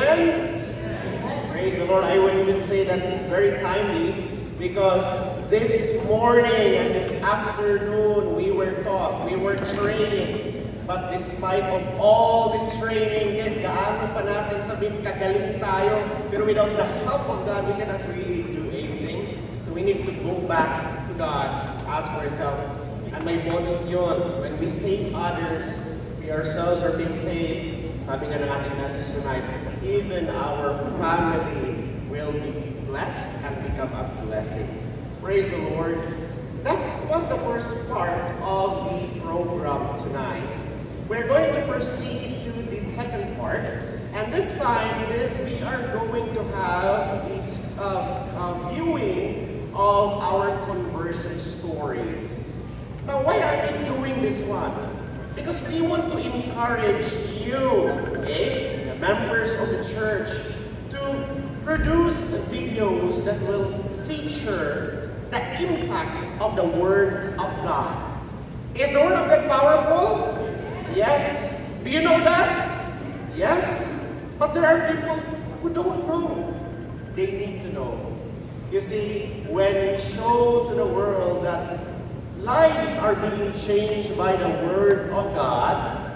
Amen? Praise the Lord. I would even say that it's very timely because this morning and this afternoon we were taught, we were trained. But despite of all this training, gaano pa natin sabihin kagaling tayo, pero without the help of God, we cannot really do anything. So we need to go back to God, ask for His help. And may bonus yun, when we save others, we ourselves are being saved. Sabi nga ng ating message tonight, even our family will be blessed and become a blessing. Praise the Lord. That was the first part of the program tonight. We're going to proceed to the second part, and this time we are going to have this viewing of our conversion stories. Now, why are we doing this one? Because we want to encourage you, the members of the church, to produce videos that will feature the impact of the Word of God. Is the Word of God powerful? Yes. Do you know that? Yes. But there are people who don't know. They need to know. You see, when we show to the world that lives are being changed by the Word of God,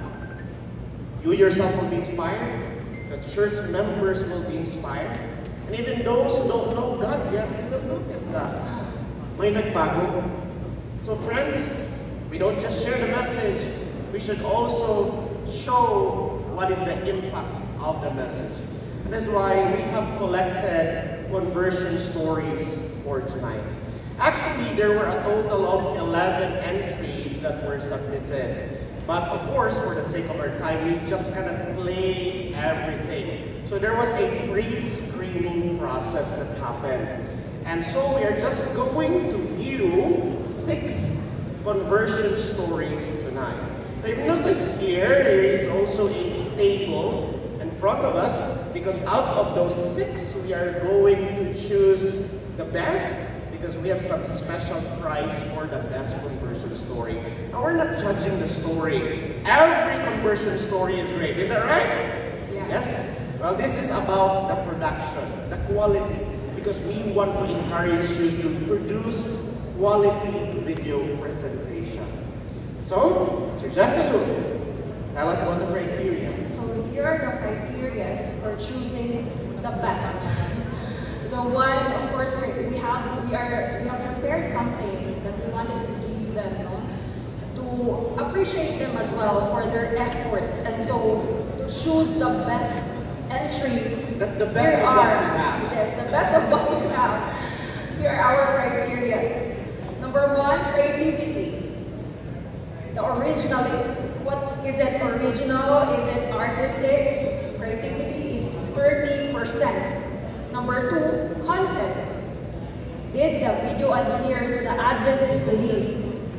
you yourself will be inspired. The church members will be inspired. And even those who don't know God yet, they will notice that may nagbago. So friends, we don't just share the message, we should also show what is the impact of the message. And that's why we have collected conversion stories for tonight. Actually, there were a total of 11 entries that were submitted. But of course, for the sake of our time, we just kind of play everything. So there was a pre-screening process that happened. And so we are just going to view 6 conversion stories tonight. Now, if you notice here, there is also a table in front of us because out of those 6, we are going to choose the best because we have some special prize for the best conversion story. Now, we're not judging the story. Every conversion story is great. Is that right? Yes. Well, this is about the production, the quality, because we want to encourage you to produce quality video presentation. So, Sir Jessica, tell us about the criteria. So here are the criteria for choosing the best. The one, of course, we have prepared something that we wanted to give them, to appreciate them as well for their efforts, and so to choose the best entry. That's the best of what we have. Yes, the best of what we have. Here are our criteria. Number 1, creativity. The original, what is it original? Is it artistic? Creativity is 30%. Number 2, content. Did the video adhere to the Adventist belief?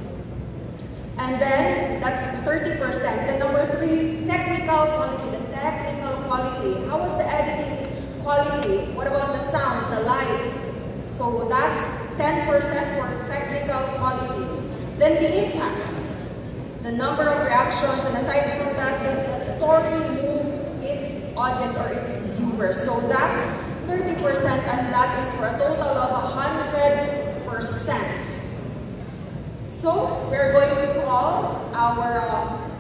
And then, that's 30%. Then number 3, technical quality. The technical quality. How was the editing quality? What about the sounds, the lights? So that's 10% for technical quality. Then the impact. The number of reactions, and aside from that, the story moved its audience or its viewers. So that's 30%, and that is for a total of 100%. So we're going to call our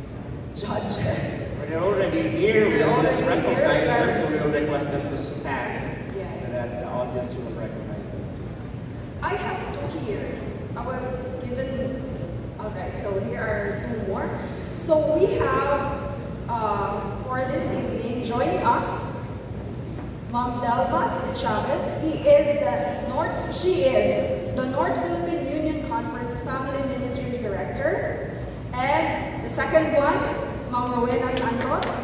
judges. They're already here. We'll just recognize them, so we'll request them to stand so that the audience will recognize them too. I have 2 here. I was given. Alright, so here are 2 more. So we have, for this evening, joining us, Ma'am Delva de Chavez. She is the North Philippine Union Conference Family Ministries Director. And the second one, Ma'am Rowena Santos.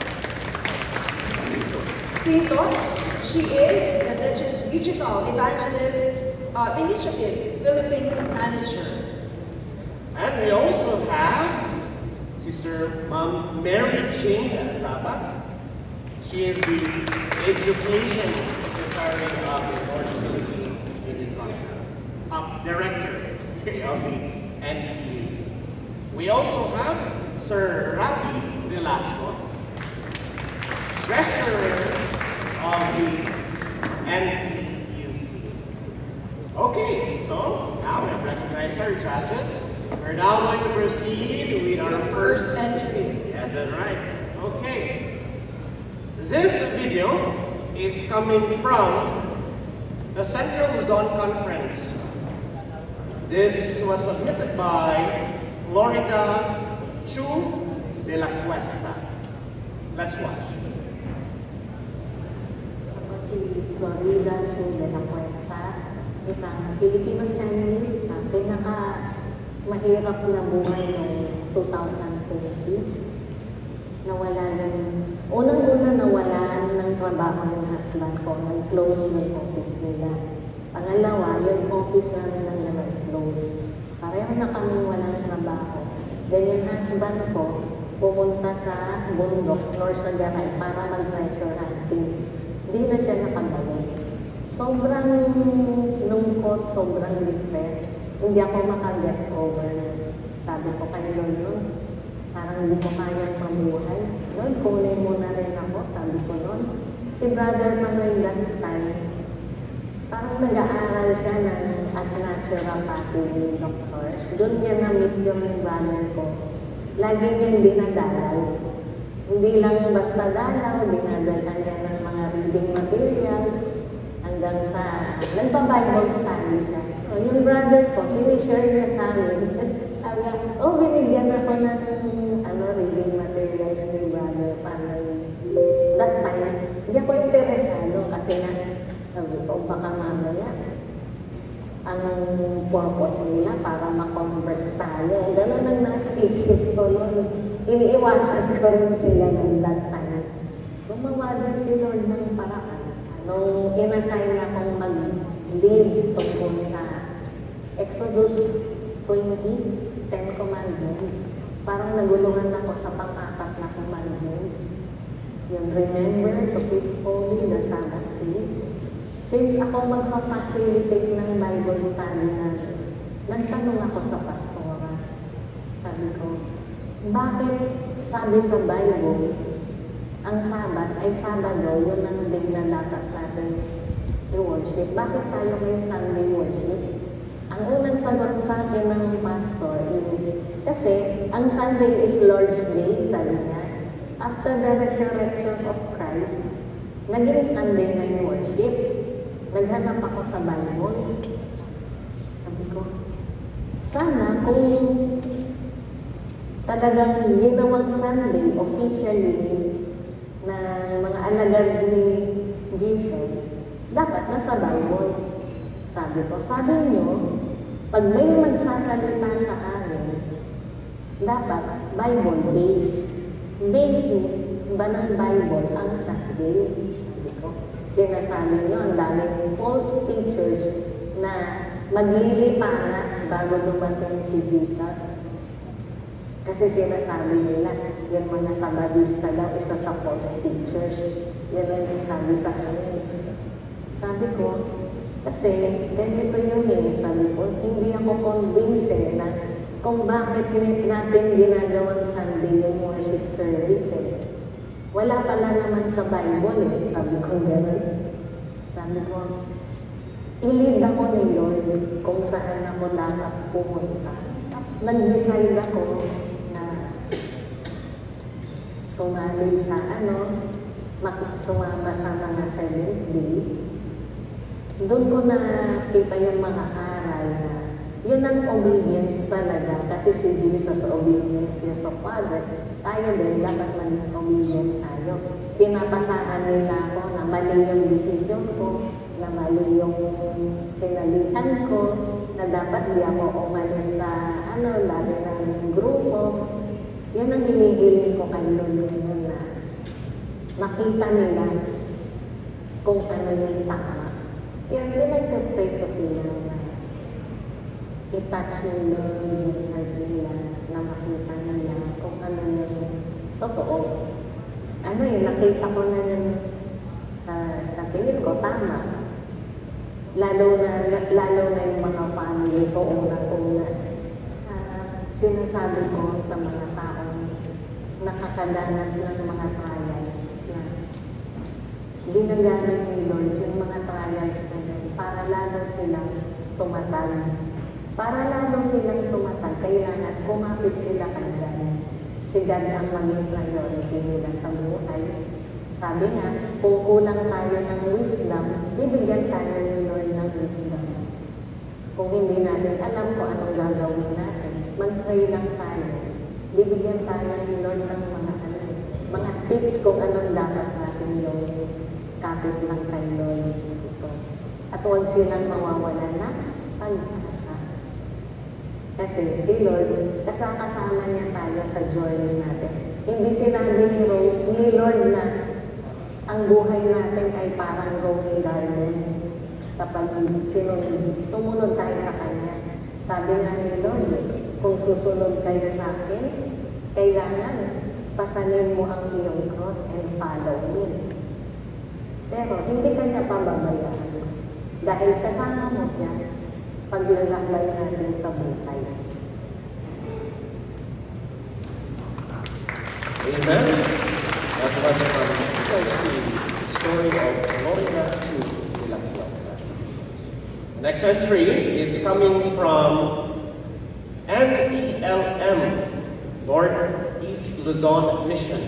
She is the Digital Evangelist Initiative Philippines Manager. And we also have Sister Ma'am Mary Jane Azaba. She is the Education Secretary of the North Philippine Union Conference, Director of the NPUC. We also have Sir Rabi Velasco, Treasurer NPUC. Okay, so now we have recognized our judges. We're now going to proceed with our first entry. Yes, that's right. Okay. This video is coming from the Central Luzon Conference. This was submitted by Florida Chu de la Cuesta. Let's watch. Ako si Florida Chu de la Cuesta, isang Filipino-Chinese na pinaka-mahirap na buhay noong 2020. Nawala unang-una nawala ng trabaho yung husband ko, nag-close yung office nila. Pangalawa, yung office namin ang nag-close. Pareho na kaming walang trabaho. Then yung husband ko, pumunta sa bundok, nor sa garay, para mag-treasure hunting. Hindi na siya nakabalik. Sobrang lungkot, sobrang depressed. Hindi ako makaget over. Sabi ko kay Lord, parang hindi ko kayang mabuhay. Lord, kunin mo na rin ako, sabi ko noon. Si Brother Manoy that time, parang nag-aaral siya as naturopathy doctor. Doon niya na-meet yung brother ko. Lagi niyang dinadalaw. Hindi lang basta dalaw, dinadalhan niya ng mga reading materials hanggang sa nagpa-Bible study siya. O, yung brother ko, sinishare niya sa amin. Sabi niya, binigyan ako ng reading materials ni brother para that time. Hindi ako interesado kasi nga, sabi ko, baka mamaya ang purpose nila para ma-convert tayo. Ganun ang nasa isip ko noon. Iniiwasan ko rin sila ng that time. Gumawa din si Lord ng paraan. Nung inassign akong mag-lead tungkol sa Exodus 20, 10 Commandments, parang nagulungan ako sa pang-apat na commandments. Yung remember to keep holy the Sabbath day. Since ako magfa-facilitate ng Bible study namin, nagtanong ako sa pastora. Sabi ko, bakit sabi sa Bible, ang Sabbath ay Sabado, yun ang day na dapat natin i-worship. Bakit tayo may Sunday worship? Ang unang sagot sa akin ng pastor is, kasi ang Sunday is Lord's Day, sabi niya. After the resurrection of Christ, naging Sunday na yung worship. Naghanap ako sa Bible. Sabi ko, sana kung talagang ginawang Sunday officially ng mga alagad ni Jesus, dapat nasa Bible. Sabi ko, sabi niyo, pag may magsasalita sa amin, dapat Bible-based. Basis ba ng Bible ang Sunday? Sabi ko, sinasabi niyo, ang daming false teachers na maglilipana bago dumating si Jesus. Kasi sinasabi nila, yung mga Sabadista daw, isa sa false teachers. Yan ang sabi sa amin. Sabi ko, kasi ganito yun sabi ko, hindi ako convinced na kung bakit natin ginagawang Sunday yung worship service Wala pala naman sa Bible sabi ko gano'n. Sabi ko, ilid ako ni Lord kung saan ako dapat pumunta. Nag-decide ako na sumali sa sumama sa mga 7th day. Doon ko nakita yung mga aral na yun ang obedience talaga. Kasi si Jesus, obedience niya sa Father. Tayo din, dapat maging obedient tayo. Pinapasahan nila ako na mali yung decision ko, na mali yung sinalihan ko, na dapat di ako umalis sa dati namin grupo. Yun ang hinihiling ko kay Lord ngayon na makita nila kung ano yung tama. Yan, pinagpapray ko sila na i-touch ni Lord yung heart nila, na makita nila kung ano yung totoo. Nakita ko na yun sa tingin ko, tama. Lalo na yung mga family ko, unang-una. Sinasabi ko sa mga taong nakakadanas ng mga trials na ginagamit ni Lord yung mga trials na yun para lalo silang tumatag. Para lalo silang tumatag, kailangan kumapit sila kay God. Si God ang maging priority nila sa buhay. Sabi nga, kung kulang tayo ng wisdom, bibigyan tayo ni Lord ng wisdom. Kung hindi natin alam kung anong gagawin natin, mag-pray lang tayo. Bibigyan tayo ni Lord ng mga tips kung anong dapat natin gawin. Kapit lang kay Lord. At huwag silang mawawalan na pag-asa. Kasi si Lord, kasama niya tayo sa journey natin. Hindi sinabi ni Lord na ang buhay natin ay parang rose garden. Kapag sumunod tayo sa Kanya. Sabi nga ni Lord, kung susunod kayo sa akin, kailangan pasanin mo ang iyong cross and follow me. Pero hindi Kanya pababayaan. Dahil kasama mo siya sa paglalakbay natin sa buhay. Amen. That was from CLC, story of Gloria Chu de la Cuesta. The next entry is coming from NELM, Northeast Luzon Mission.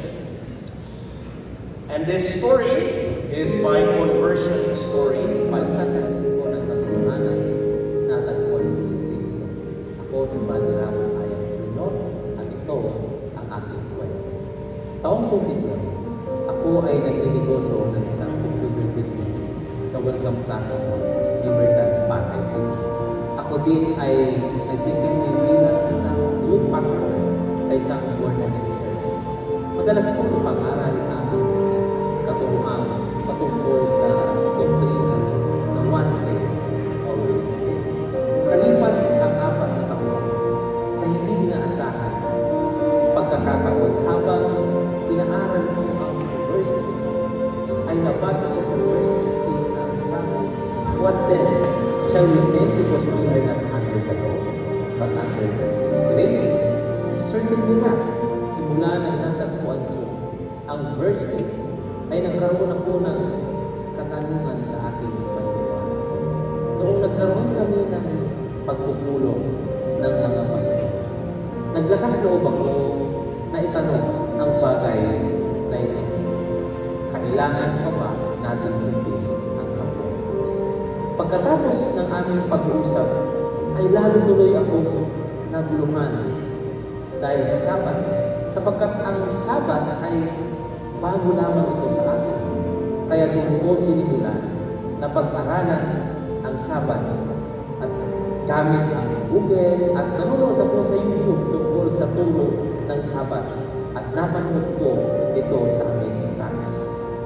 And this story is by Conversion Story. Pagsasalisi ko ng katotohanan, natagpuan ko si Kristo. Ako si Buddy Ramos Ayam Jr. at ito ang aking kwento. Taong 2012, ako ay nagninegosyo ng isang computer business sa Welcome Plaza Mall, Libertad, Pasay City. Ako din ay nagsisilbi bilang isang youth pastor sa isang born-again church. Madalas ko pangaral ang katuruan patungkol sa doktrina ng one saved, always saved. Makalipas ang 4 na taon sa hindi inaasahan pagkakataon habang inaaral ko ang verse nito, ay nabasa ko sa verse 15 na ang sabi, "What then shall we say because we are not under the law, but under grace?" Certainly not. Simula nang natagpuan ko ang verse nito, ay nagkaroon ako ng katanungan sa aking paniniwala. Noong nagkaroon kami ng pagpupulong ng mga pastor, naglakas loob ako na itanong ang bagay na ito. Kailangan pa ba natin sundin ang 10 Diyos? Pagkatapos ng aming pag-uusap, ay lalo tuloy akong naguluhan dahil sa Sabat, sapagkat ang Sabat ay bago lamang ito sa akin. Kaya doon ko sinimulan na pag-aralan ang Sabat at gamit ang Google at nanonood ako sa YouTube tungkol sa turo ng Sabat at napanood ko ito sa Amazing Facts.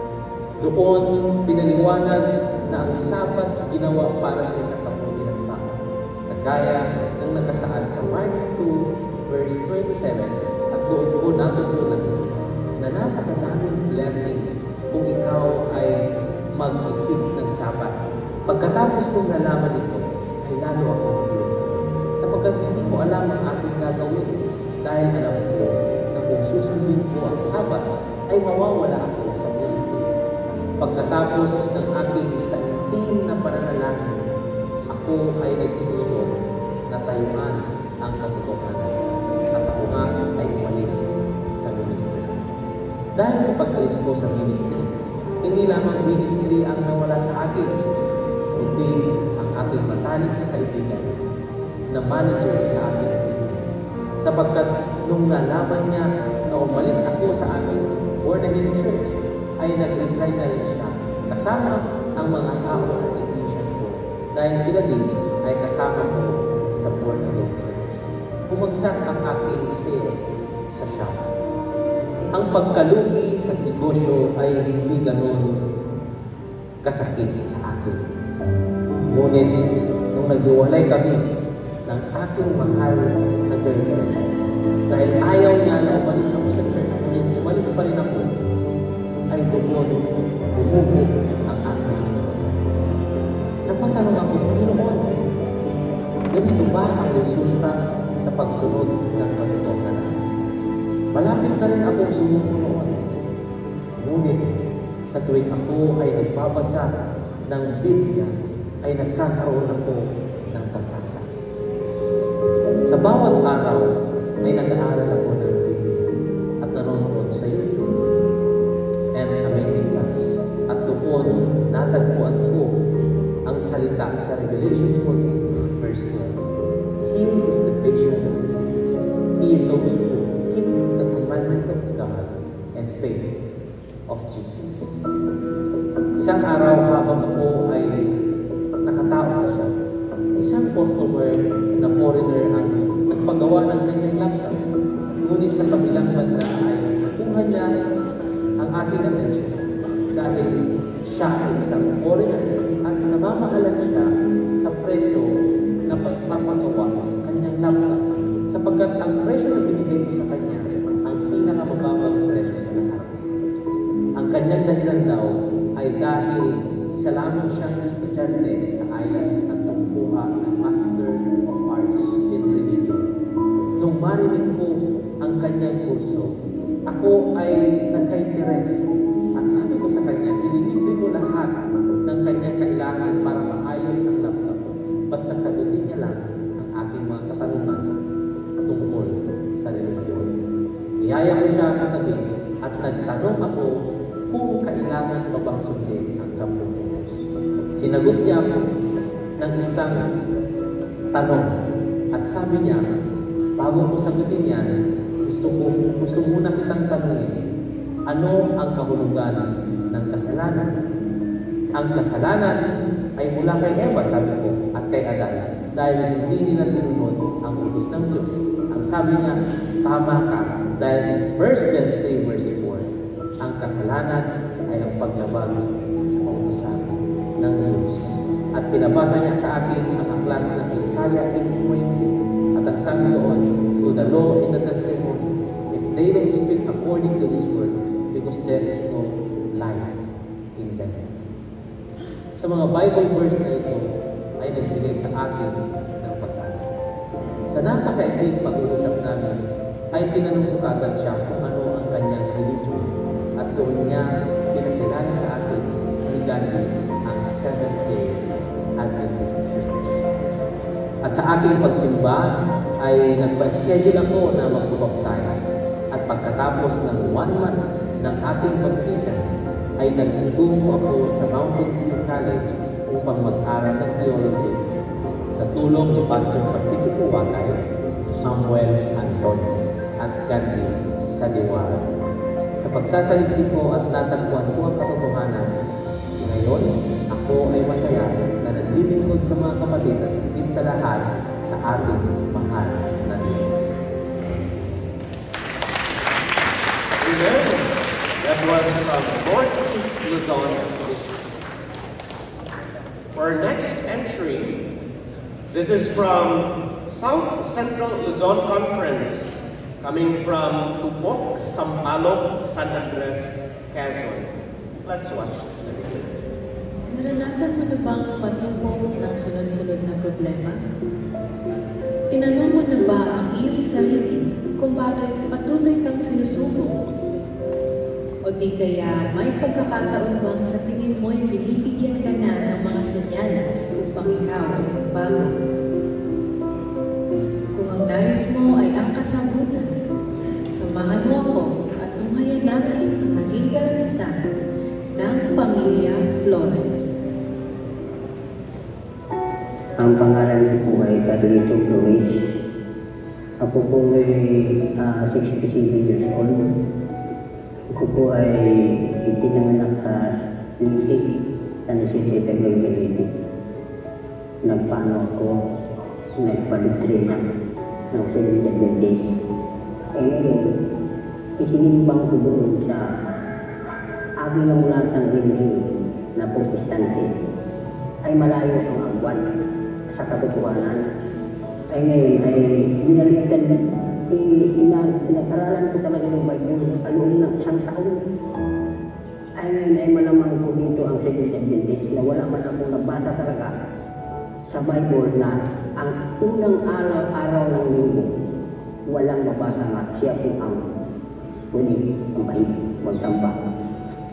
Doon pinaliwanag na ang Sabat ginawa para sa ikabubuti ng tao. Kagaya ng nakasaad sa Mark 2 verse 27 at doon ko natutunan na napakadaming blessing kung ikaw ay mag-ikip ng Sabat. Pagkatapos kong nalaman ito, ay lalo ako naguluhan. Sapagkat hindi ko alam ang aking gagawin dahil alam ko na kung susundin ko ang Sabat, ay mawawala ako sa ministry. Pagkatapos ng aking taimtim na pananalangin, ako ay nagdesisyon na tayuan ang katotohanan at ako nga ay umalis sa ministry. Dahil sa pag-alis ko sa ministry, hindi lamang ministry ang nawala sa akin, kundi ang aking matalik na kaibigan na manager sa ating business. Sapagkat nung nalaman niya na umalis ako sa aming born-again church, ay nag-resign na rin siya kasama ang mga tao at technician ko dahil sila din ay kasama ko sa born-again church. Bumagsak ang aking sales sa shop. Ang pagkalugi sa negosyo ay hindi ganon kasakit sa akin. Ngunit, nung naghiwalay kami ng aking mahal na girlfriend, dahil ayaw niya na umalis ako sa church, ngunit umalis pa rin ako, ay doon bumubo ang aking mundo. Napatanong ako, Panginoon, ganito ba ang resulta sa pagsunod ng katotohanan? Malapit na rin akong sumuko noon. Ngunit, Sa tuwing ako ay nagbabasa ng Biblia, ay nagkakaroon ako ng pag-asa. Sa bawat araw ay nag-aaral ako ng Biblia at nanonood sa YouTube and Amazing Facts. At doon natagpuan ko ang salita sa Revelation 14 verse 12. Here is the patience of the saints. Here those who keep the commandment of God and faith of Jesus. Isang araw habang ako ay nakatao sa shop, isang customer na foreigner ang nagpagawa ng kanyang laptop. Ngunit sa kabilang banda ay nakuha niya ang aking atensyon dahil siya ay isang foreigner at namamahalan siya sa presyo na pagpapagawa ng kanyang laptop sapagkat ang presyo na binigay ko sa kanya ang pinakamababang presyo sa lahat. Ang kanyang dahilan daw ay dahil isa lamang siyang estudyante sa IAS at tungkuha ng Master of Arts in Religion. Nung marinig ko ang kanyang kurso, ako ay nagka-interes at sabi ko sa kanya, ililibre ko lahat ng kanyang kailangan para maayos ang laptop. Basta sagutin niya lang ang aking mga katanungan tungkol sa religion. Niyaya ko siya sa tabi at nagtanong ako kung kailangan pa bang sundin ang 10 puntos. Sinagot niya ako ng isang tanong at sabi niya, bago ko sagutin yan, gusto muna kitang tanungin, ano ang kahulugan ng kasalanan? Ang kasalanan ay mula kay Eva, sabi ko, at kay Adan, dahil hindi nila sinunod ang utos ng Diyos. Ang sabi niya, tama ka, dahil in 1 John 3 verse 4, ang kasalanan ay ang paglabag sa kautusan ng Diyos. At pinabasa niya sa akin ang aklat ng Isaiah 8:20. At ang sabi doon, to the law and the testimony, if they don't speak according to this word, because there is no light in them. Sa mga Bible verse na ito ay nagbigay sa akin ng pag-asa. Sa napakaikling pag-uusap namin, ay tinanong ko agad siya kung ano ang kanyang religion at doon niya pinakilala sa akin ni Gandhi ang Seventh-day Adventist Church. At sa aking pagsimba ay nagpa-schedule ako na mag-baptize at pagkatapos ng 1 month ng aking baptism ay nagtungo ako sa Mountain View College upang mag-aral ng theology sa tulong ni Pastor Pacifico Wakay, Samuel Antonio at Gandhi sa Diwara. Sa pagsasaliksik ko at natagpuan ko ang katotohanan, ngayon ako ay masaya na naglilingkod sa mga kapatid at higit sa lahat sa ating mahal na Diyos. Amen. That was from Northeast Luzon Mission. For our next entry, this is from South Central Luzon Conference, coming from Tupok, Sampaloc, San Andres, Quezon. Let's watch the video. Naranasan mo na bang matubong ng sunod-sunod na problema? Tinanong mo na ba ang iyong sarili kung bakit patuloy kang sinusubok? O di kaya may pagkakataon bang sa tingin mo'y binibigyan ka na ng mga senyalas upang ikaw ay magbago? Kung ang nais mo ay ang kasagutan, samahan mo ako at tunghayan natin ang naging karanasan ng Pamilya Flores. Ang pangalan ko ay Carlito Flores. Ako po ay 67 years old. Ako po ay ipinanganak sa Litik, sa Nasisita Global. Nagpaano ako, nagpalitrina ng Philippine Days. Eh ngayon, isinimbang ko doon sa aking namulatang religion na protestante ay malayo ang agwan sa katotohanan. Ay ngayon ay binalikan, pinag-aralan ko talaga ng Bible along ng 1 taon. Ay ngayon ay malamang ko dito ang Seventh Adventist na wala man akong nabasa talaga sa Bible na ang unang araw ng linggo walang mabasa nga siya po ang huli ang Bible, magtamba.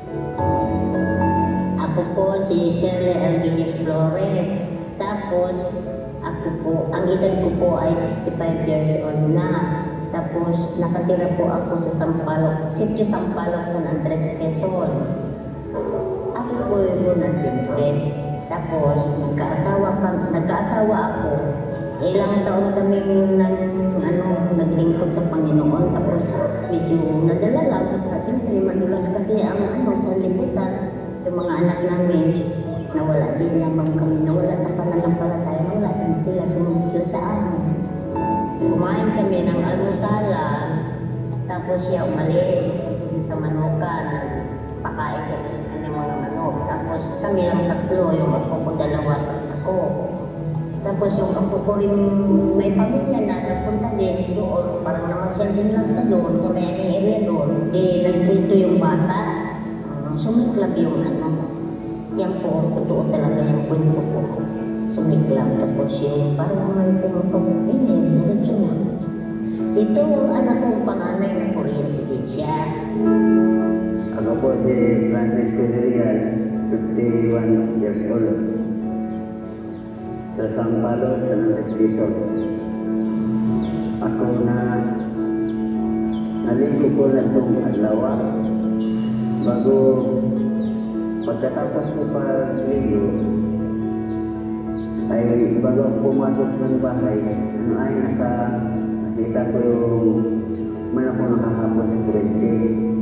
Ako po si Shirley Arginius Flores. Tapos, ako po, ang edad ko po ay 65 years old na. Tapos, nakatira po ako sa Sampaloc, Sitio Sampaloc, San Andres, Quezon. Ako po yung nag-test. Tapos, nagkaasawa ako. Ilang taon kami naglingkod sa Panginoon. Tapos, medyo nadala lang. Siyempre, madulas kasi ang sa liputan. Yung mga anak namin, nawala din naman kami. Nawala sa pananampalataya. Nawala din sila. Sumunod sila sa amin. Kumain kami ng almusalan. Tapos siya umalis. Kasi sa Manukan, pakain sa kanyang mga manok. Tapos kami lang tatlo, yung apo ko dalawa, tapos ako. Tapos yung apo ko rin may pamilya na nagpunta din doon. Parang namasyal din lang sa doon, sa may area doon. Nagpinto yung bata. Sumiklab yung Yan po, totoo talaga yung kwento ko. Sumiklab. Tapos yung parang may pumapagpinin, diretso na. Ito ang anak kong panganay na kuryente din siya. Ako po si Francisco Derial, 51 years old. Sa Sampaloc, San Andres, Quezon. Ako naligo ko na itong adlaw. Bago pagkatapos ko pagligo, ay bago ako pumasok ng bahay, nakita ko yung man ako nakahapon sa kuryente.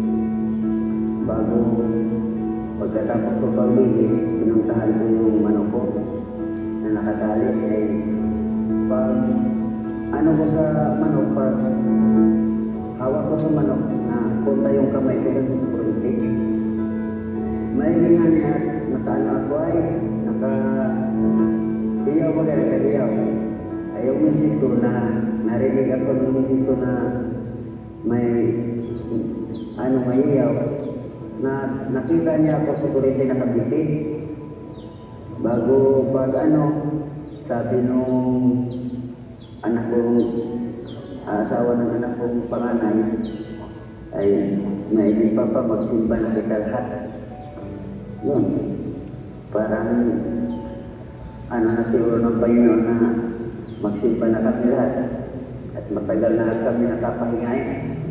Bago pagkatapos ko pagbigis, pinuntahan ko yung manok ko na nakatali. Ay pag ko sa manok, pag hawak ko sa manok, na punta yung kamay ko sa kuryente. May nga niya, ako ay naka-iyaw ba ka, naka-iyaw. Ay yung misis ko narinig ako ng misis ko na may iyaw. Nakita niya ako sa kuryente nakabitin. Bago pag sabi nung anak kong asawa ng anak kong panganay, ay may pa magsimba na kita lahat. Yun. Parang na siguro ng Panginoon na magsimba na kami lahat. At matagal na kami nakapahingain.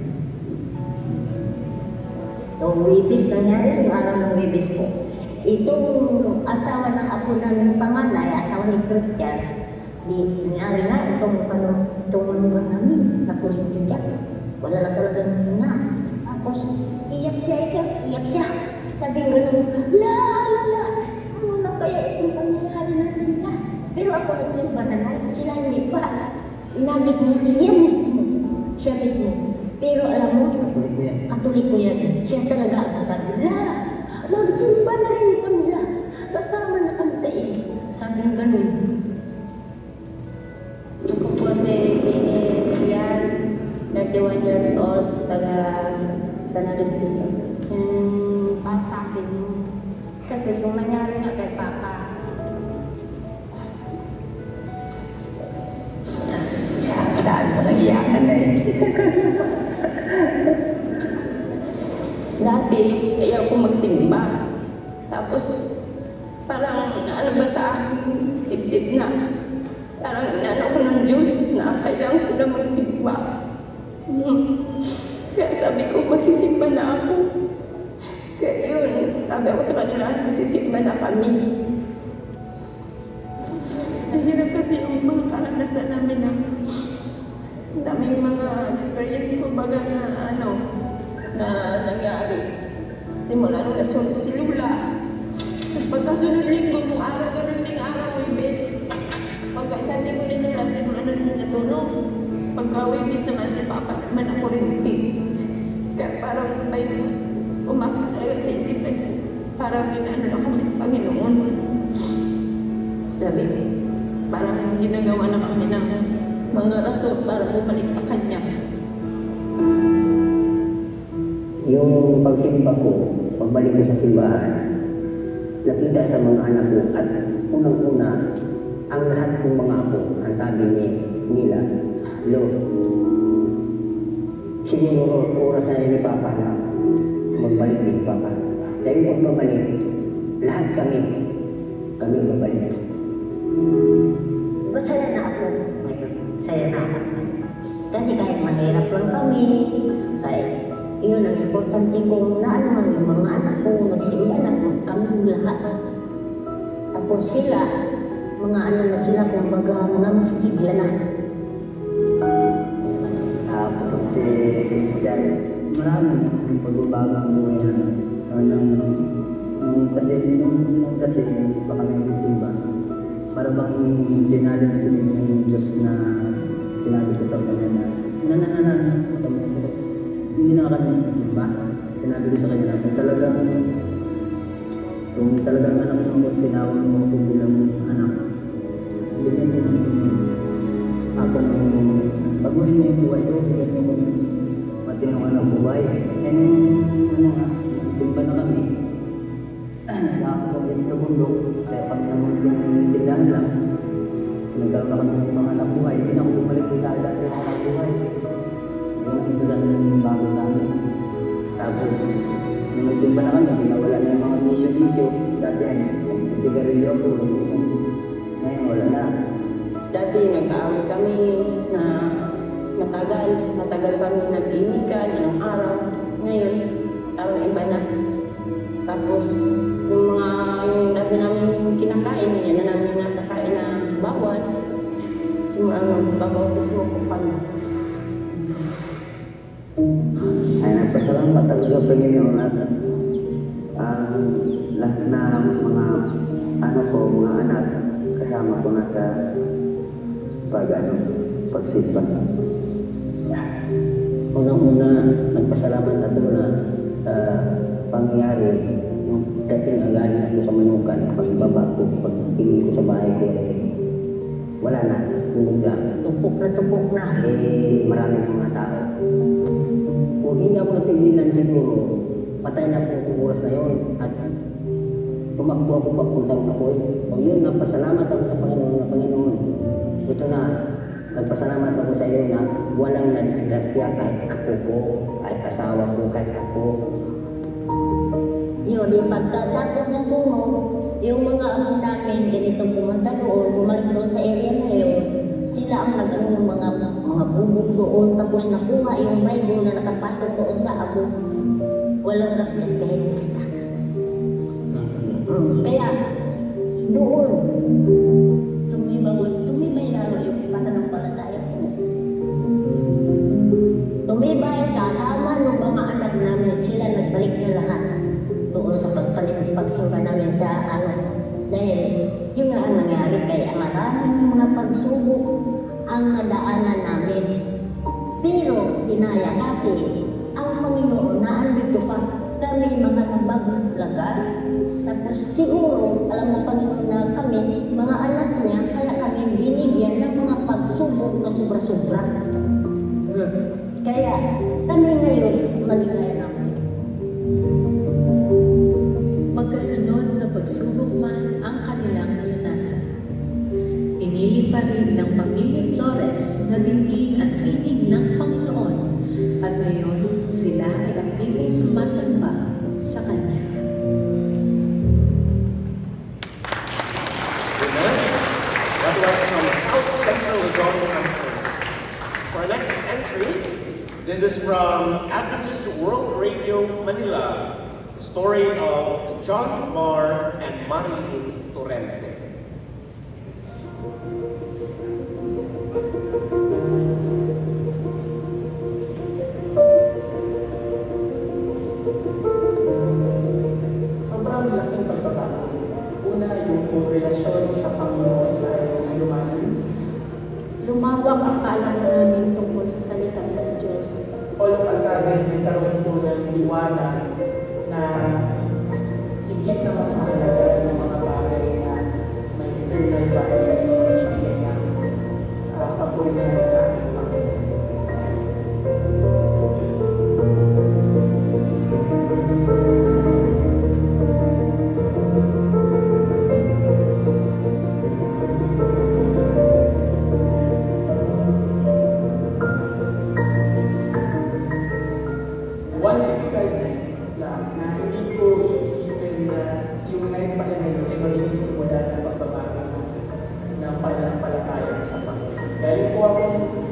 Yung wibis, nangyari yung araw ng wibis po. Itong asawa ng apo ng panganay, asawa ni Christian, nangyari na itong manugang namin, nakulit siya. Wala na talagang nga. Tapos, iyak siya. Sabi nga naman, ano na kaya itong pangyayari natin na? Pero ako nagsimba na lang, sila hindi pa. Inagit niya siya mismo. Pero alam mo, Katoliko yan. Siya talaga ang sabi, magsimba na rin kami na. Sasama na kami sa iyo. Sabi nga ganun. Ako po si Lilian, 31 years old, taga San Andres, Quezon. Para sa akin, kasi yung nangyari nga kay Papa, Saan mo nag-iyakan na eh? dati, ayaw ko magsimba. Tapos, parang sa akin, dibdib na. Parang inano ko ng Diyos na kailangan ko na magsimba. Kaya sabi ko, magsisimba na ako. Kaya yun, sabi ako sa kanila, magsisimba na kami. Ang hirap kasi yung mga karanasan namin na daming mga experience ko baga na nangyari. Simula nung nasunog si Lula. Tapos pagkasunod linggo, nung araw, ganun ding araw, Webes. Pagka isang linggo din nila, simula nung nasunog. Pagka Webes naman, si Papa naman ako rin din. Kaya parang may pumasok talaga sa isipan. Parang ginano na kami ng Panginoon. Sabi, parang ginagawa na kami ng mga rason para bumalik sa Kanya. Yung pagsimba ko, pagbalik ko sa simbahan, nakita sa mga anak ko at unang-una, ang lahat ng mga apo, ang sabi nila, Lord, siguro oras na ni Papa na magbalik din Papa. Dahil pagbabalik, lahat kami babalik. Masaya na ako ngayon. Saya na ako. Kasi kahit mahirap lang kami, kahit yun ang importante ko na naman yung mga anak ko, nagsimba na kami lahat. Tapos sila, mga ano na sila, kumbaga mga masisigla na. Kapag si Christian, Maraming pagbabago sa buhay namin. Nung kasi baka may nagsisimba. Para bang challenge ko din yung Diyos na sinabi ko sa kanya na sa kanya ko. Hindi na kami nagsisimba. Sinabi ko sa kanya na kung talagang anak mo tinawag mo ko bilang anak, bigyan mo ako ng baguhin mo yung buhay ko, bigyan mo matinungan ng buhay. Simpa na kami. Nakakapagyan sa bundok, kaya kami naman yung tindahan lang. Nagkaroon na kami ng mga anak buhay. Hindi na ako bumalik sa dati ng anak buhay. Yung isa sa amin bago sa amin. Tapos, nung nagsimba na kami, pinawala na yung mga misyo-misyo. Dati, nagsisigarilyo ako. Ngayon, wala na. Dati nag-aaway kami na matagal kami nag-inikan ng araw. Ngayon, iba na. Tapos, yung dati namin kinakain, yan na namin nakakain na bawal. Simula magbabawis mo kung paano. ay nagpasalamat ako sa Panginoon at lahat na mga mga anak kasama ko na sa pagsimba. Unang-una, nagpasalamat ako na sa pangyayari yung dating agaling ako sa manukan, pagbaba ko sa pagpili ko sa bahay ko. Wala na, tulog lang. Tupok na. Maraming mga tao. Kung hindi ako napigilan siguro, patay na po kung oras na yun. At tumakbo ako papuntang apoy. O yun, nagpasalamat ako sa Panginoon. Ito na, nagpasalamat ako sa iyo na walang nadisgrasya kahit ako ko, kahit asawa ko, kahit ako. Yun, pagkatapos na sunog, yung mga amo namin, ganito pumunta doon, bumalik doon sa area na yun, sila ang nag-ano ng mga bubog doon, tapos nakuha yung Bible na nakapasok doon sa ako. Walang gasgas kahit isa. Kaya, doon, tumibay lalo yung pananampalataya ko. Tumibay kasama ng mga anak namin, sila nagbalik na lahat doon sa pagsimba namin sa dahil yun nga ang nangyari, kaya maraming mga pagsubok ang nadaanan namin. Pero inaya kasi ang Panginoon na andito pa kami mga nabaglagan. Tapos siguro alam ng Panginoon na kami mga anak niya, kaya kami binigyan ng mga pagsubok na sobra-sobra. Kaya kami ngayon maligaya na. Magkasunod na pagsubok man ang kanilang naranasan. Pinili pa rin ng pamilya Flores na dinggin ang tinig ng Panginoon at ngayon sila ay aktibong sumasamba sa Kanya. Amen. That was from South Central Luzon Conference. For our next entry, this is from Adventist World Radio Manila. The story of John Mar and Marilyn Torrente. Sobrang laking pagbabago. Una, yung relasyon sa Panginoon ay lumawak ang kaalaman namin tungkol sa salita ng Diyos. All of a sudden, nagkaroon po ng liwanag na higit na mas mahalaga ng mga bagay na may eternal value na ibibigay ng kapurihan sa ating Panginoon. One difficult thing na hindi ko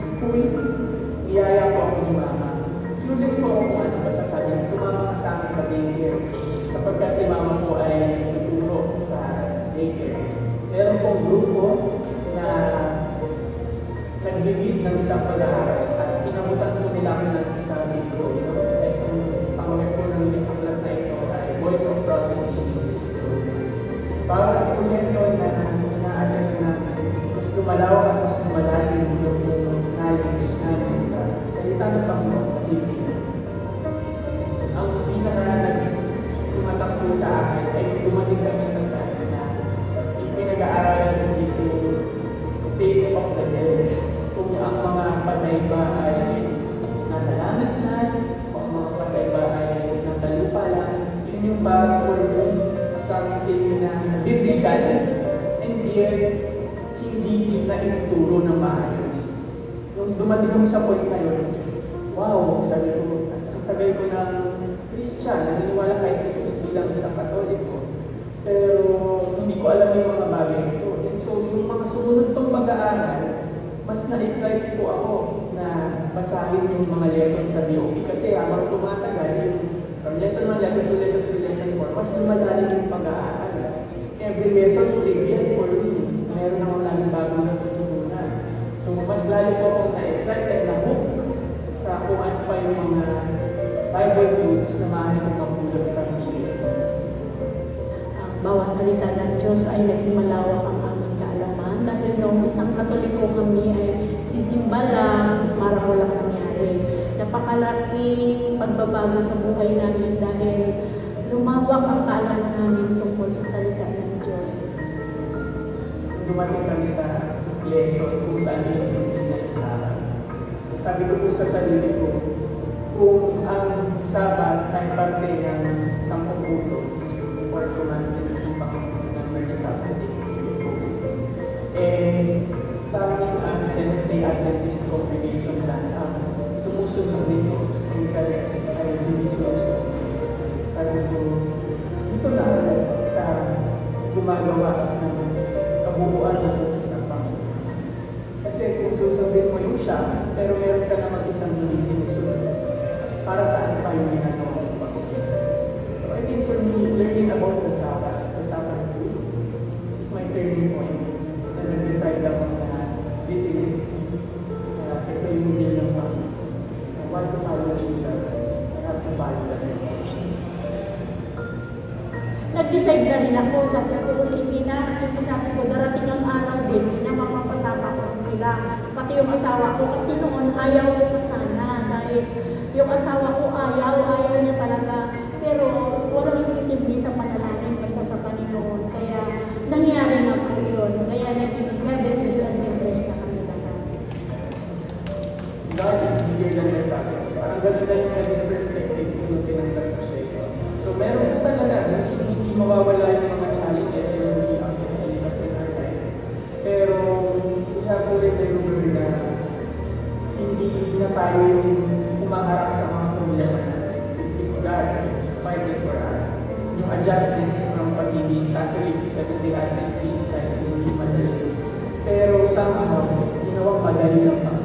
school, niyaya po ako ni Mama. Clueless po ako kung ano ba sasabi niya. Sumama ka sa akin sa daycare. Sapagkat si Mama po ay tuturo sa daycare. Meron pong grupo na nag-lead ng isang pag-aaral at inabutan po nila ako ng isang libro. At ang pangawin po ng aklat na ito ay Voice of Prophecy in this program. Bawat po lesson na ina-attend namin, mas lumalawak at mas lumalalim yung knowledge namin sa salita ng Panginoon sa Biblia. Ang pinaka-tumatak po sa akin ay dumating kami sa time na pinag-aaralan ng isang state of the dead. Kung ang mga patay ba ay nasa langit na, o ang mga patay ba ay nasa lupa lang, yun yung parang for me, something na biblical, and yet, hindi na ituturo ng maayos. Nung dumating kami sa point na yun, wow, sabi ko, ang tagal ko ng Christian, naniniwala kay Jesus bilang isang Katoliko, pero hindi ko alam yung mga bagay ito. And so, yung mga sumunod tong pag-aaral, mas na-excite po ako na basahin yung mga lessons sa DOP kasi habang tumatagal, from lesson 1, lesson 2, lesson 3, lesson 4, mas lumalalim yung pag-aaral. Every lesson, trivial for me. Meron akong laging bagong natutunan. So, mas lalo po akong na-excite at na-hook sa kung ano pa yung mga Bible truths na maaari kong mapulot from here. Bawat salita ng Diyos ay naging malawak ang aming kaalaman dahil noong isang Katoliko kami ay sisimba lang para walang nangyari. Napakalaking pagbabago sa buhay namin dahil lumawak ang kaalaman namin tungkol sa salita ng Diyos. Dumating kami sa lesson kung saan i-introduce na yung Sabat. Sabi ko po sa sarili ko, kung ang Sabat ay parte ng 10 utos or commandment ng Panginoon ng Mary Sabbath, tanging ang Seventh-day Adventist congregation lang ang sumusunod dito, ang rest ay hindi sumusunod. Sabi ko, dito na sa gumagawa ng kabuuan ng utos ng Panginoon. Kasi kung susundin mo yung siya, pero meron ka namang isang hindi sinusunod, para saan pa yung ginagawa ng pagsunod? So I think for me, learning about the Sabbath rule, is my turning point na nag-decide ako na this is it. Ito yung will ng Panginoon. I want to follow Jesus. I have to follow the regulations. Nag-decide na rin ako, sabi ko, sige na, kasi sabi ko, darating ang araw din na mapapasama ko sila. Pati yung asawa ko, kasi noon ayaw ko pa sana, dahil yung asawa ko ayaw niya talaga. Pero walang imposible sa panalangin basta sa Panginoon. Kaya nangyari na po yun. Kaya naging 7 Adventist na kami lahat. God is bigger than your problems. Parang ganun na yung naging perspective kung tinanggap ko siya ito. So meron po talaga, hindi mawawala yung mga challenges when we accept Jesus in our life. Pero we have to remember na hindi na tayo yung umaharap sa mga problema natin. It is God fighting for us. Yung adjustments from pagiging Catholic to Seventh-day Adventist ay hindi madali. Pero somehow, ginawang madali lang pa.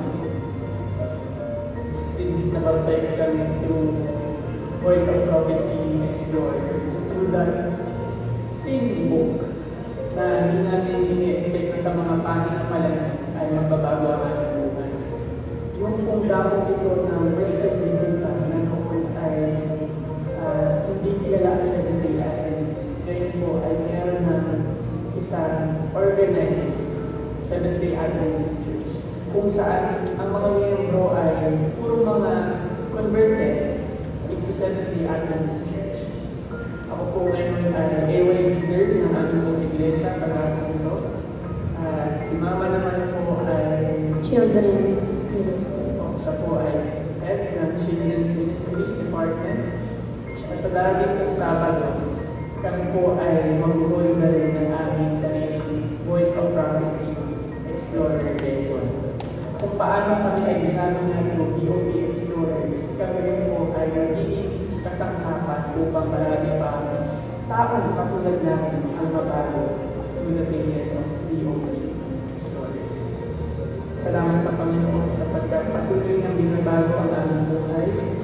Since nabaptize kami through Voice of Prophecy Explorer, through that thin book na hindi natin ini-expect na sa mga pananampalataya ay magbabago ang ating buhay. Yung kung damong ito ng Western Biblical na noon ay hindi kilala sa Seventh-day Adventist. Ngayon po ay meron ng isang organized Seventh-day Adventist Church kung saan ang mga miyembro ay puro mga converted into Seventh-day Adventist Church. Ako po ngayon ay AY leader ng aming iglesia sa Garden. At si Mama naman po ay Children's Ministry. Siya po ay head ng Children's Ministry Department. At sa darating ng Sabado, kami po ay mag-roll na rin ng aming sariling Voice of Prophecy Explorer lesson. Kung paano kami ay ginagawa ng DOP Explorers, kami rin po ay nagiging kasangkapan upang marami pa taong katulad namin ang mabago through the pages of DOP Explorer. Salamat sa Panginoon sa patuloy na binabago ang aming buhay.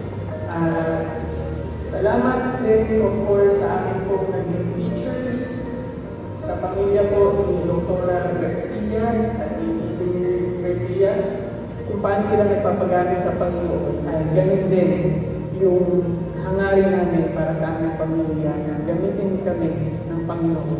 Salamat din, of course, sa amin pong naging teachers, sa pamilya po ni Dr. Garcia at ni Engineer Garcia, kung paano sila nagpapagamit sa Panginoon, ay ganun din yung hangarin namin para sa aming pamilya na gamitin kami ng Panginoon.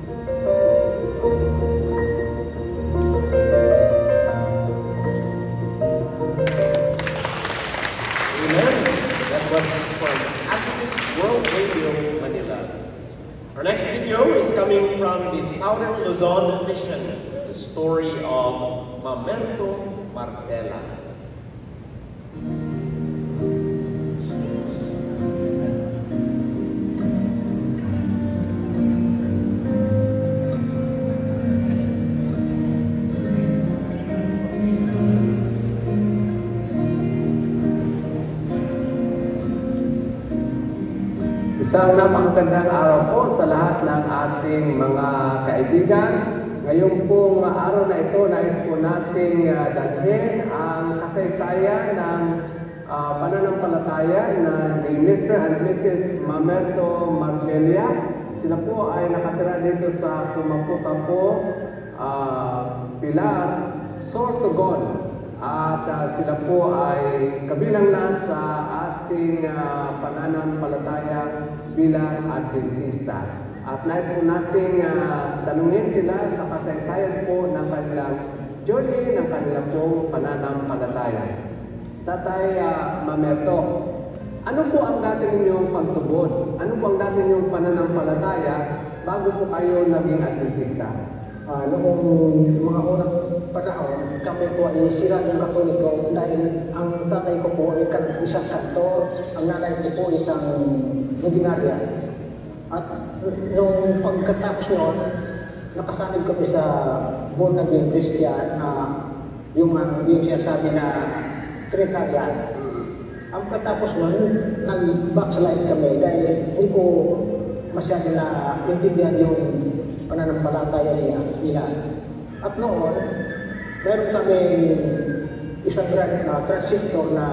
Amen. That was from Adventist World Radio, Manila. Our next video is coming from the Southern Luzon Mission, the story of Mamerto Marbella. Isang napakagandang araw po sa lahat ng ating mga kaibigan. Ngayon pong araw na ito, nais po nating dalhin ang kasaysayan ng pananampalataya na ni Mr. and Mrs. Mamerto Marbella. Sila po ay nakatira dito sa Tumapo-Capo, Pilar, Sorsogon. At sila po ay kabilang na sa ating pananampalataya bilang Adventista. At nais po nating tanungin sila sa kasaysayan po ng kanilang journey, ng kanilang po pananampalataya. Tatay Mamerto, ano po ang dati ninyong pagtubod? Ano po ang dati ninyong pananampalataya bago po kayo naging Adventista? Noong mga unang panahon, kami po ay sila ng Katoliko dahil ang tatay ko po ay isang kantor, ang nanay ko po isang luminarya. At nung pagkatapos noon, nakasanib kami sa born again Christian na yung sinasabi na Trinitarian. Ang pagkatapos noon, nag-backslide kami dahil hindi ko masyado na intindihan yung pananampalataya nila. At noon, meron kami isang transistor na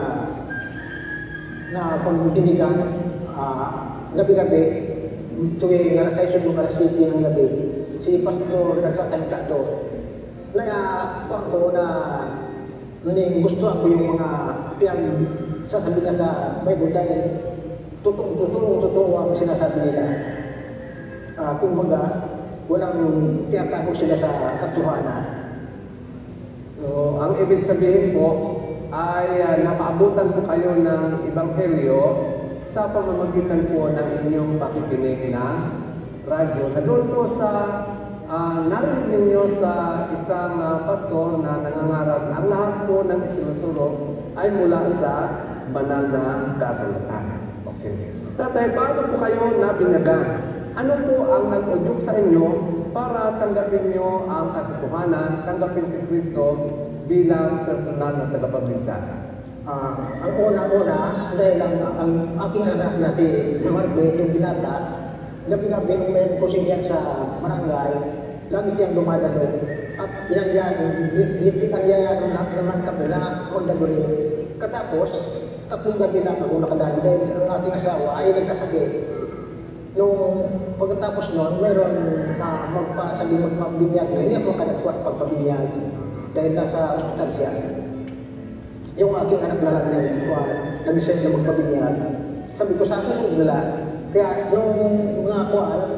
pagdinigan gabi-gabi tuwing alas 6 o alas 7 ng gabi. Si Pastor nagsasalita doon. Kaya ako na gusto ko yung mga pinagsasabi na sa Bible dahil totoo ang sinasabi nila. Kumbaga, walang tiyatago sila sa katuhanan. So, ang ibig sabihin po ay napaabutan po kayo ng Ebanghelyo sa pamamagitan po ng inyong pakikinig ng radyo. Na doon po sa narinig ninyo sa isang pastor na nangangaral, ang lahat po ng itinuturo ay mula sa banal na kasulatan. Okay. Tatay, paano po kayo nabinyagan? Ano po ang nag-udyok sa inyo para tanggapin nyo ang katotohanan, tanggapin si Kristo bilang personal na tagapagligtas? Ang una-una, dahil ang aking anak na si Marbet, yung binata, gabi-gabi nung meron ko siya sa barangay, lagi siyang dumadalo. At inanyayan naman kami na magdalo. Katapos, tatlong gabi lang ako nakadalo dahil ang aking asawa ay nagkasakit. Nung pagkatapos noon, meron magpabinyag. Hindi ako makadagwa sa pagpabinyag dahil nasa ospital siya. Yung aking anak lalaki na nag-decide na magpabinyag. Sabi ko sa susunod nila. Kaya nung mga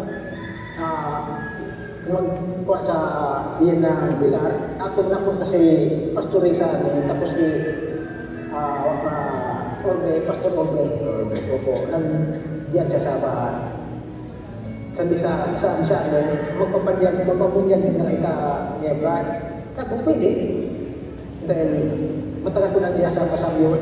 magkuha sa iyan na Pilar, atong napunta si Pastor Risa tapos si Pastor Orbe. Opo, diyan siya sa bahay. Sabi sa magpapabunyag ng ika-Nieblan. Kung pwede, dahil matagal ko nang iyasama sa yun.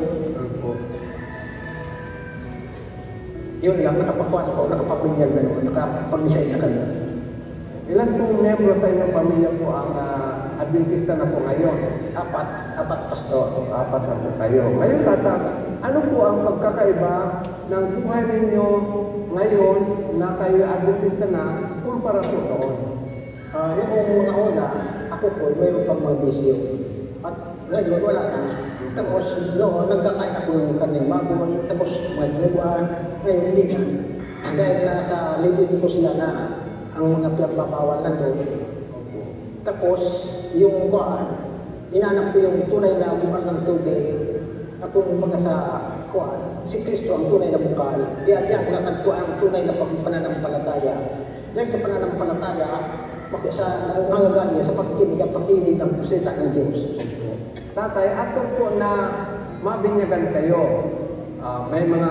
Yun lang, nakapakuan ako, nakapabunyag na noon, nakapag-design na kami. Ilan pong membro sa inyong pamilya po ang Adventista na po ngayon? Apat pastor. Apat na po kayo. Ngayon, Tata, ano po ang pagkakaiba ng buhay ninyo ngayon na kayo Adventista na kumpara po noon? Noong una, ako po, mayroon pang mga bisyo. At Ngayon, wala na. Tapos, noon, nagkakain ako ng karneng baboy. Tapos, may binubuan. Ngayon, hindi na. Dahil nasa libid ko sila na ang mga pinagpapawal na doon. Tapos, yung kuhaan, inanap ko yung tunay na bukal ng tubig. Ako mga sa kuhaan, si Kristo ang tunay na bukal. Diyan ko natagpuan ang tunay na pananampalataya. Dahil sa pananampalataya, sa nangagaan niya sa pagkinig at pakinig ng salita ng Diyos. Tatay, after po na mabinyagan kayo, may mga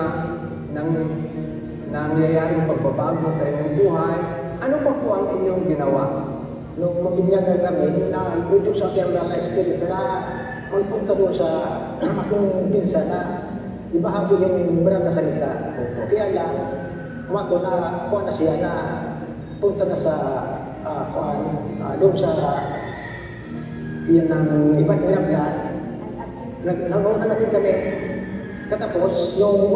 nangyayaring pagbabago sa inyong buhay, ano pa po ang inyong ginawa? Nung mabinyagan kami, na-introduce sa akin ng Espiritu na magpunta doon sa akong pinsa na ibahagi yung berang na salita. Kaya lang, umato na kuha na siya na punta na sa doon sa yan ng iba't nilabdan. Nag-natin kami. Katapos, yung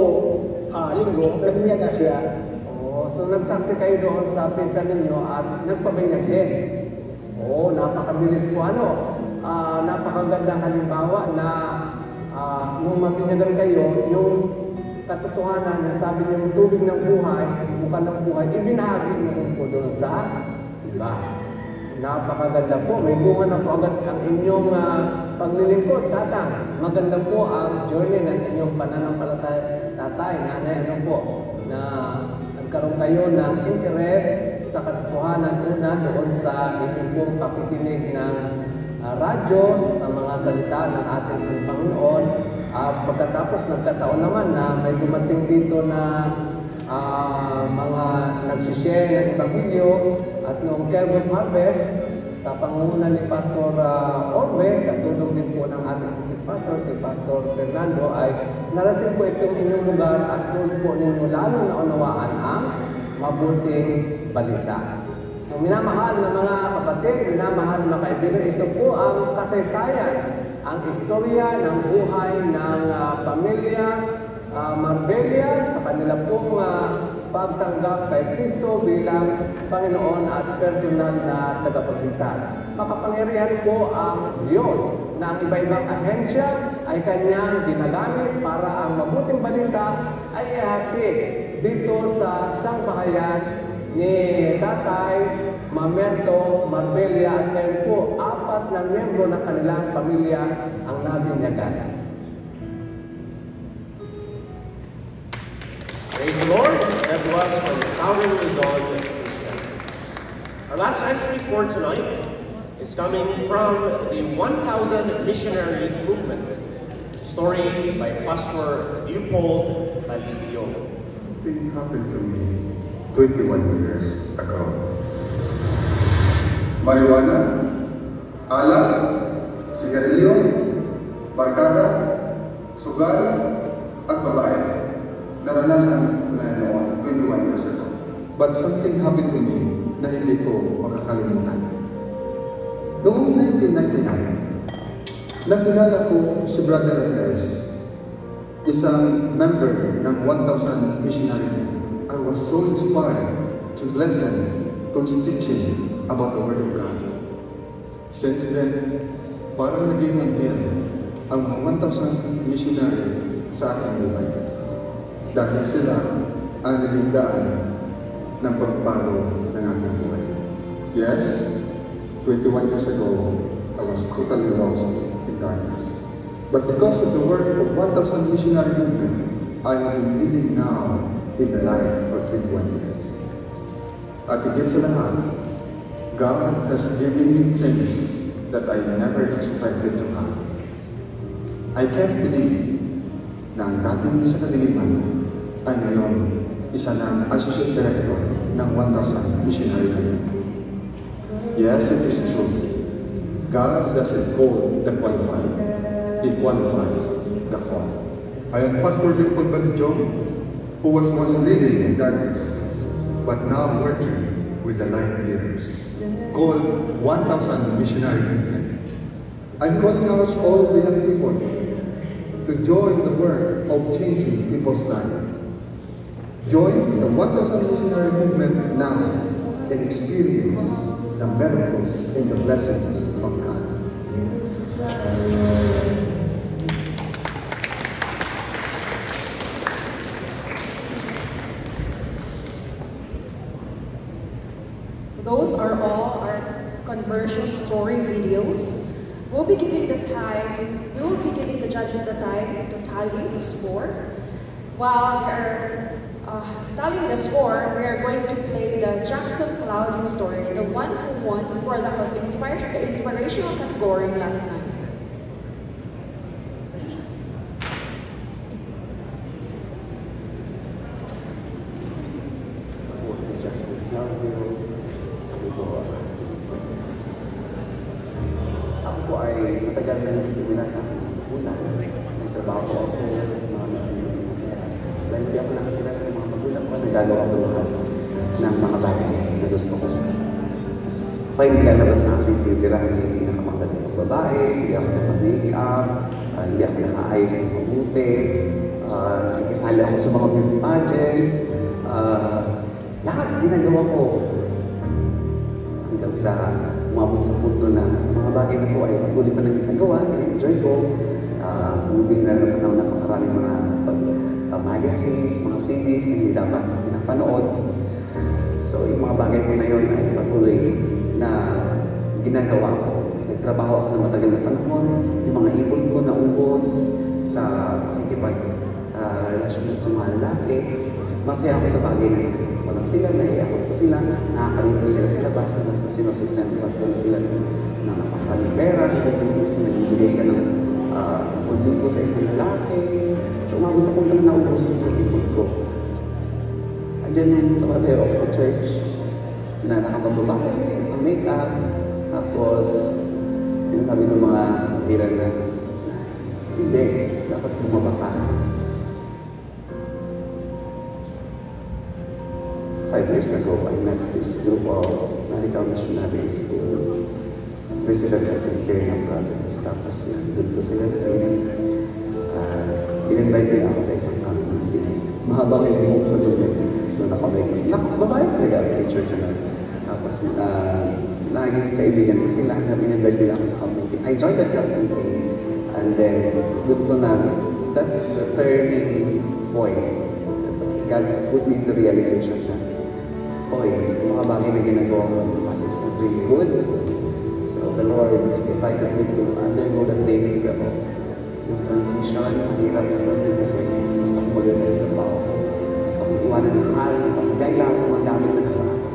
8 linggo, nabinyagan siya. So nagsaksi kayo doon sa pinsa ninyo at nagpabinyag din. Napakabilis po napakagandang halimbawa na nung mabinyagan kayo, yung katotohanan, yung sabi niyo, yung tubig ng buhay, bukal ng buhay, ibinahagi niyo po doon sa iba. Napakaganda po. May bunga na po agad ang inyong paglilingkod, tatang. Maganda po ang journey ng inyong pananampalataya, tatay, nanay, na nagkaroon kayo ng interest sa katotohanan una doon sa inyong pong pakikinig ng radyo, sa mga salita ng ating Panginoon. Pagkatapos nagkataon naman na may dumating dito na mga nagsishare ng Ebanghelyo at noong Care of Harvest sa pangunguna ni Pastor Orbe, sa tulong din po ng ating district pastor, si Pastor Fernando, ay narating po itong inyong lugar at doon po ninyo lalo na unawaan ang mabuting balita. So, minamahal na mga kapatid, minamahal na kaibigan, ito po ang kasaysayan, ang istorya ng buhay ng pamilya Marbella sa kanila pong pagtanggap kay Kristo bilang Panginoon at personal na tagapagligtas. Makapangyarihan po ang Diyos na ang iba-ibang ahensya ay kanyang ginagamit para ang mabuting balita ay ihatid dito sa sangbahayan ni Tatay Mamerto Marbella at ngayon po 4 na miyembro ng kanilang pamilya ang nabinyagan. Praise the Lord. That was from Southern Luzon, Christian. Our last entry for tonight is coming from the 1,000 Missionaries Movement. Story by Pastor Leopold Alipio. Something happened to me 21 years ago. Marijuana, alak, sigarilyo, barkada, sugal, at babae. Naranasan na noon 21 years ago. But something happened to me na hindi ko makakalimutan. Noong 1999, nakilala ko si Brother Ramirez, isang member ng 1,000 Missionary. I was so inspired to listen to his teaching about the Word of God. Since then, parang naging anghel ang mga 1,000 missionary sa aking buhay. Dahil sila ang naging daan ng pagbago ng aking buhay. Yes, 21 years ago, I was totally lost in darkness. But because of the work of 1,000 missionary movement, I have been living now in the light for 21 years. At higit sa lahat, God has given me things that I never expected to have. I can't believe na ang dating isa kadiliman ay ngayon isa ng Associate Director ng 1,000 Missionary Movement. Yes, it is true. God doesn't call the qualified. He qualifies the called. I am Pastor Leopold Balijon, who was once living in darkness, but now working with the light leaders, called 1,000 Missionary Movement. I'm calling out all the young people to join the work of changing people's lives. Join the 1,000 Missionary Movement now and experience the miracles and the blessings of God. Yes. Those are all our conversion story videos. We will be giving the judges the time to tally the score. While they're tallying the score, we are going to play the Jackson Claudio story, the one who won for the inspirational category last night. Ako ay matagal na nagtiwala sa aking magulang. Nagtrabaho ako sa mga magulang. Dahil hindi ako nakatira sa mga magulang ko, nagagawa ko lahat ng mga bagay na gusto ko. Ako ay nilalabas na aking tirahan na hindi nakamagandang ng babae, hindi ako naka-makeup, hindi ako naka-ayos ng mabuti, nakikisali ako sa mga beauty pageant, lahat ginagawa ko. Hanggang sa umabot sa punto na mga bagay na ito ay patuloy ko nang ginagawa, in-enjoy ko. Bumibili na rin ako ng napakaraming mga magazines, mga CDs na hindi dapat pinapanood. So yung mga bagay ko na yun ay patuloy na ginagawa ko. Nagtrabaho ako ng matagal na panahon, yung mga ipon ko naubos sa pakikipag-relasyon sa mga lalaki. Masaya ako sa bagay na yun. Walang sila, naiakot ko sila, nakakalito sila sa labas, nasa sinusustentuhan ko na sila ng napakaling pera, nagbibigay ka ng 10,000 sa isang lalaki. So umabot sa punto na naubos sa ipon ko. Andiyan yung tumatayo ako sa church na nakapagbabae, make-up, tapos sinasabi ng mga kapatiran na hindi, dapat bumaba ka. 5 years ago, I met this group of medical missionaries who visited us in Kenya province. Tapos doon ko sila in-invite nila ako sa isang camping. Mahabang yung ko doon. So babae talaga ang church na. Tapos naging kaibigan ko sila na in-invite nila ako sa camping. I joined that camping and then doon ko na, that's the turning point. God put me into realization na yung mga bagay na ginagawa ko is not really good. So the Lord invited me to undergo the training pero yung transition, ang hirap na ito kasi gusto ko mag-isa sa trabaho. Gusto ko iwanan ng mahal, kailangan ko magamit na nasa akin.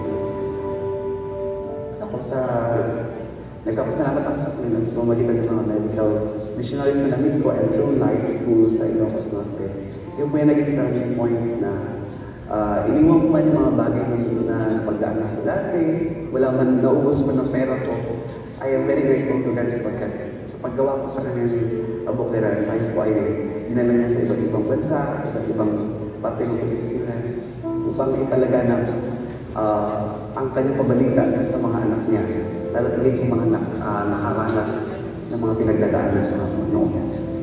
Nagkapasalamat ako sa Pilipinas sa pamagitan ng mga medical missionaries na namin ko at True Light School sa Ilocos Norte. Yung po yung naging turning point na iniwan ko man yung mga bagay na pagdaan ako dati, wala man, naubos man ng pera ko. I am very grateful to God sapagkat sa paggawa ko sa kanyang abokiran, tayo po ay dinala niya sa iba't ibang bansa, iba't ibang parte ng Pilipinas, upang ipalaganap ang kanyang pabalita sa mga anak niya, lalo tigit sa mga nakaranas ng mga pinagdadaanan ng mga noon.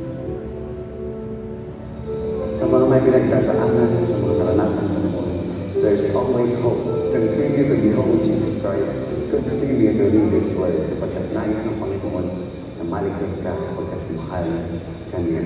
Sa mga may pinagdadaanan, sa mga karanasan ng Panginoon, there's always hope. Continue to behold Jesus Christ. Continue to read His Word sapagkat nais ng Panginoon na maligtas ka sapagkat mahal ka niya.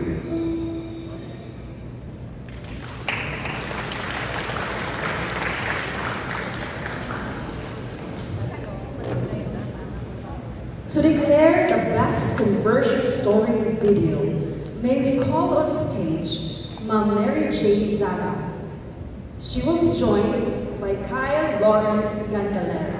To declare the best conversion story video, may we call on stage Ma'am Mary Jane Zara. She will be joined by Kyle Lawrence Gandalera.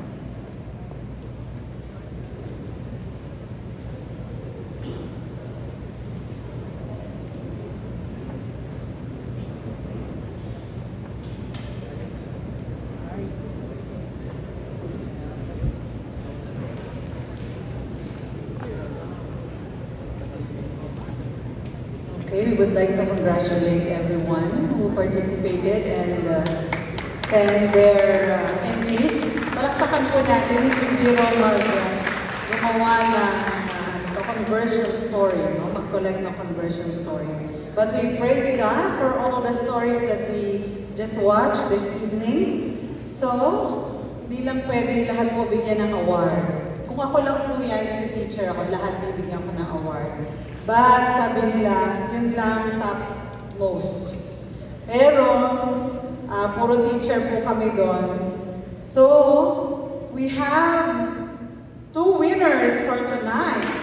Okay, we would like to congratulate everyone who participated and send their entries. Palakpakan po natin, hindi biro gumawa ng conversion story, mag-collect ng conversion story. But we praise God for all the stories that we just watched this evening. So, di lang pwedeng lahat po bigyan ng award. Kung ako lang po yan, kasi teacher ako, lahat bibigyan ko ng award. But sabi nila, yun lang top most. Pero, puro teacher po kami doon. So, we have 2 winners for tonight.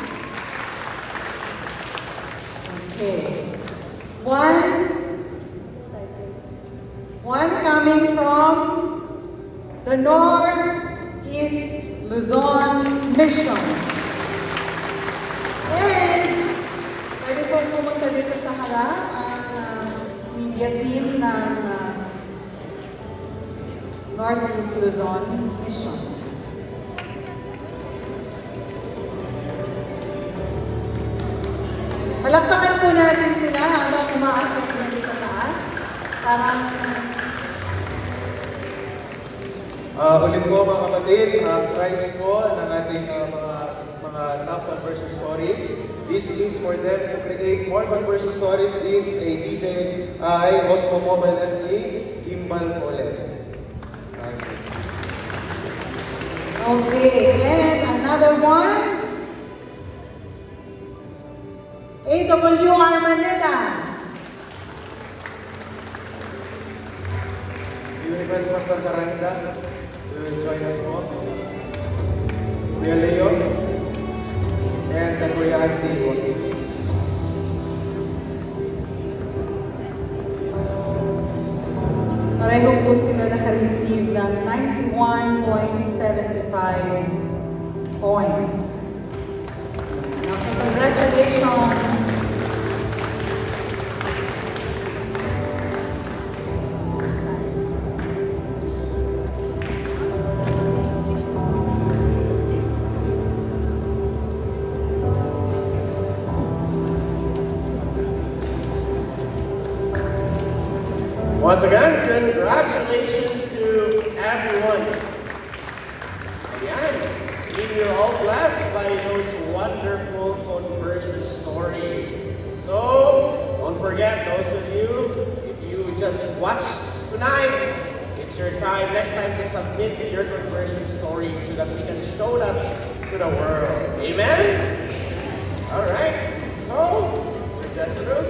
Okay. One coming from the Northeast Luzon Mission. And pwede po pumunta dito sa harap ang media team ng Northeast Luzon Mission. Palakpakan po natin sila habang umaakit dito sa taas. Parang ulit po mga kapatid, prize po ng ating mga top conversion stories. This is for them to create more conversion stories is a DJI Osmo Mobile SE Gimbal OLED. okay, and another one. AWR Manila. We request Pastor Caranza to join us po. Kuya Leo and Kuya Andy Joaquin. Pareho po sila naka-receive ng 91.75 points. Okay, congratulations! Once again, congratulations to everyone. Again, you're all blessed by those wonderful conversion stories. So, don't forget, those of you, if you just watched tonight, it's your time, next time to submit your conversion stories so that we can show that to the world. Amen? All right. So, Sir Jessica.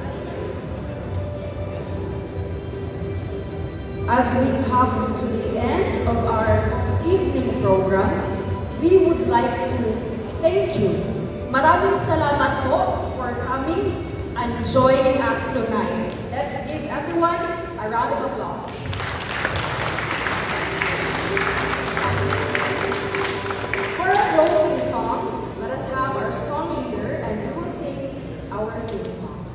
As we come to the end of our evening program, we would like to thank you. Maraming salamat po for coming and joining us tonight. Let's give everyone a round of applause. For our closing song, let us have our song leader and we will sing our theme song.